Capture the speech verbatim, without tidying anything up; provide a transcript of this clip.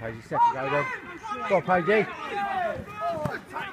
Paige, set to go then. Go on, Paige.